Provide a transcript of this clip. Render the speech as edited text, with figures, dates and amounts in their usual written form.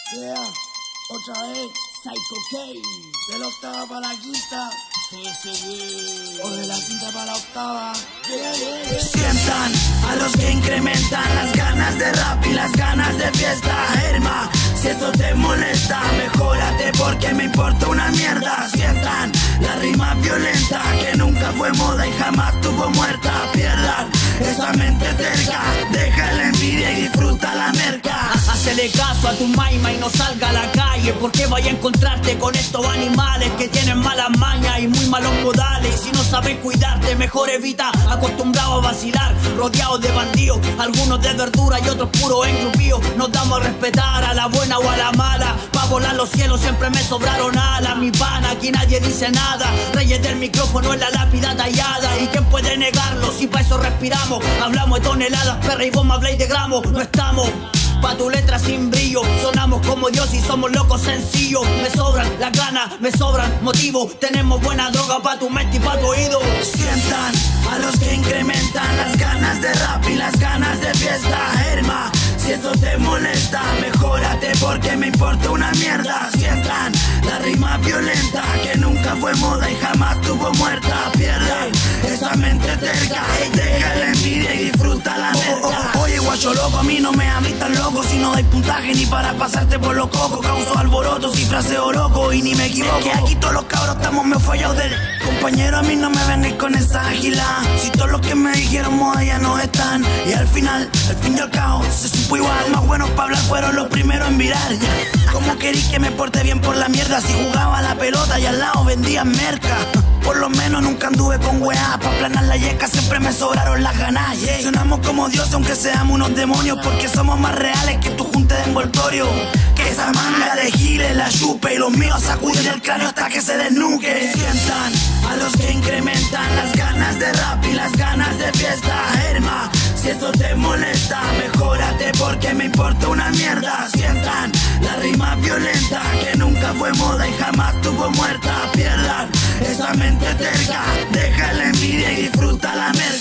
Yeah, otra vez, Psycho K. de la octava para la quinta, Sí. o de la quinta para la octava. Yeah. Sientan a los que incrementan las ganas de rap y las ganas de fiesta. Herma, si eso te molesta, mejórate porque me importa una mierda. Sientan la rima violenta que nunca fue moda y jamás tuvo muerta. Pierdan esa mente terca, deja la envidia y disfruta la merca. Hacele caso a tu maima y no salga a la calle, porque vaya a encontrarte con estos animales que tienen malas mañas y muy malos modales. Y si no sabes cuidarte, mejor evita. Acostumbrado a vacilar, rodeados de bandidos, algunos de verdura y otros puros engrupidos. Nos damos a respetar a la buena o a la mala. Pa' volar los cielos siempre me sobraron alas. Mi pana, aquí nadie dice nada. Reyes del micrófono en la lápida tallada. ¿Y quién puede negarlo si pa' eso respiramos? Hablamos de toneladas, perra, y vos me habláis de gramos. No estamos pa' tu letra sin brillo, sonamos como Dios y somos locos sencillos. Me sobran las ganas, me sobran motivos. Tenemos buena droga pa' tu mente y pa' tu oído. Sientan a los que incrementan las ganas de rap y las ganas de fiesta. Herma, si eso te molesta, mejórate porque me importa una mierda. Sientan la rima violenta que nunca fue moda y jamás tuvo muerta. Pierdan esa mente terca, deja la envidia y disfruta la merca. Oye guacho loco, a mí no me hables tan loco. Si no dais puntaje ni para pasarte por los cocos. Causo alborotos y fraseo loco y ni me equivoco. Que aquí todos los cabros estamos medio fallados del compañero, a mí no me vengáis con esa ágila. Si todos los que me dijeron moda ya no están. Y al final, al fin y al cabo, se supo igual. Los más buenos para hablar fueron los primeros en virar. ¿Cómo queréis que me porte bien por la mierda si jugaba la pelota y al lado vendían merca? Por lo menos nunca anduve con weá. Pa' planar la yeca siempre me sobraron las ganas. Yeah. Sonamos como dioses aunque seamos unos demonios, porque somos más reales que tu junta de envoltorio. Que esa manga de giles la chupe y los míos sacuden el cráneo hasta que se desnuque. Sientan a los que incrementan las ganas de rap y las ganas de fiesta. Herma, si eso te molesta, mejórate porque me importa una mierda. Sientan la rima violenta que nunca fue moda y jamás tuvo muerta. Pierdan esa mente terca, deja la envidia y disfruta la merda.